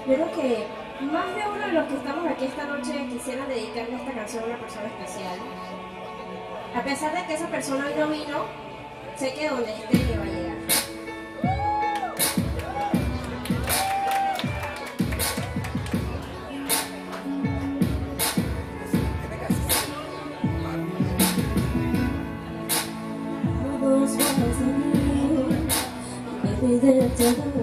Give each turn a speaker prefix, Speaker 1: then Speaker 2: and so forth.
Speaker 1: Yo creo que más de uno de los que estamos aquí esta noche quisiera dedicarle esta canción a una persona especial. A pesar de que esa persona hoy no vino, sé que donde esté le va a llegar. Todos vas a mí, baby, de todo.